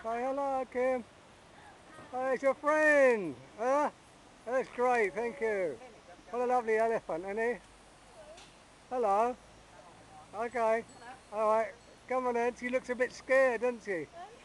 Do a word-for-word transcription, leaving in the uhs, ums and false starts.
Say hello, Kim. Oh, it's your friend. Huh? That's great, thank you. What a lovely elephant, isn't he? Hello. Okay. Alright. Come on then. She looks a bit scared, doesn't she?